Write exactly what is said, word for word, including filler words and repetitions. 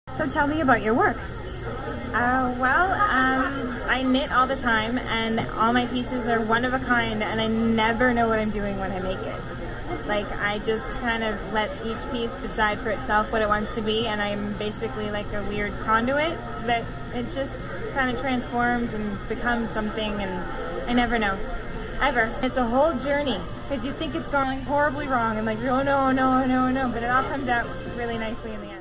So tell me about your work. Uh, well, um, I knit all the time, and all my pieces are one of a kind, and I never know what I'm doing when I make it. Like, I just kind of let each piece decide for itself what it wants to be, and I'm basically like a weird conduit that it just kind of transforms and becomes something, and I never know. Ever. It's a whole journey, because you think it's going horribly wrong, and like, oh no, no, no, no, but it all comes out really nicely in the end.